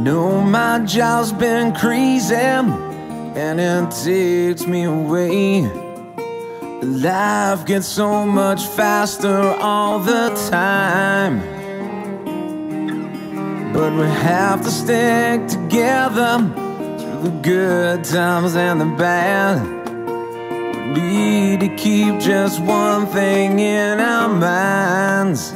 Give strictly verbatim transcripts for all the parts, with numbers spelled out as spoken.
know my job's been crazy and it takes me away. Life gets so much faster all the time, but we have to stick together through the good times and the bad. We need to keep just one thing in our minds,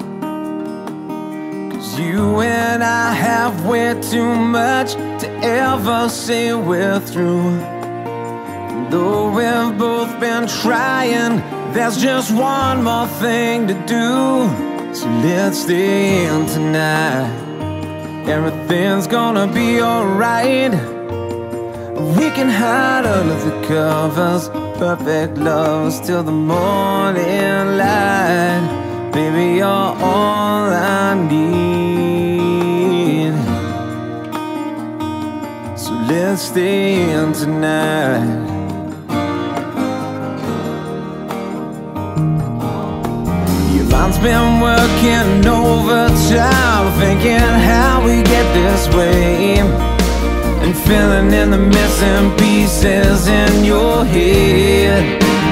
'cause you and I have way too much to ever say we're through. And though we've both been trying, there's just one more thing to do. So let's stay in tonight. Everything's gonna be alright. We can hide under the covers, perfect lovers till the morning light. Baby, you're all I need. So let's stay in tonight. Your mind's been working overtime, thinking how we get this way, and filling in the missing pieces in your head.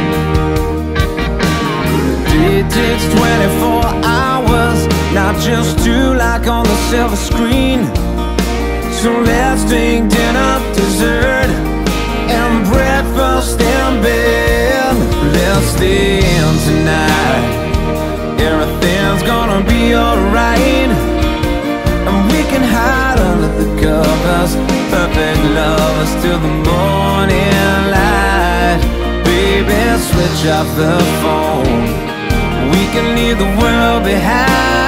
It takes twenty-four hours, not just two like on the silver screen. So let's take dinner, dessert, and breakfast in bed. Let's stay in tonight. Everything's gonna be alright, and we can hide under the covers, perfect lovers till the morning light. Baby, switch off the phone. We can leave the world behind.